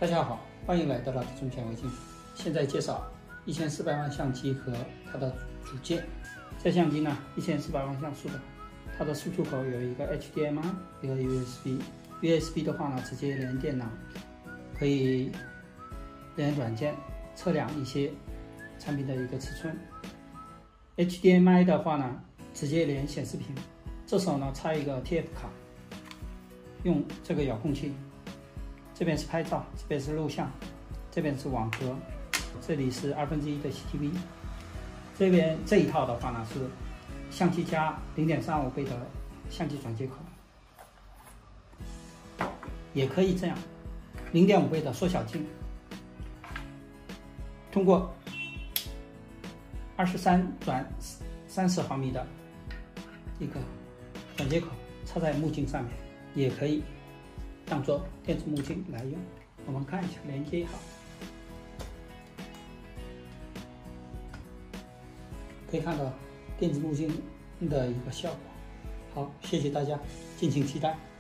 大家好，欢迎来到Luckyzoom显微镜。现在介绍1400万相机和它的组件。这相机呢，1400万像素的，它的输出口有一个 HDMI， 一个 USB。USB 的话呢，直接连电脑，可以连软件测量一些产品的一个尺寸。HDMI 的话呢，直接连显示屏。这时候呢，插一个 TF 卡，用这个遥控器。这边是拍照，这边是录像，这边是网格，这里是1/2的 CCTV。这边这一套的话呢，是相机加0.35倍的相机转接口，也可以这样，0.5倍的缩小镜，通过23转30毫米的一个转接口插在目镜上面，也可以当做电子目镜来用。我们看一下，连接好，可以看到电子目镜的一个效果。好，谢谢大家，敬请期待。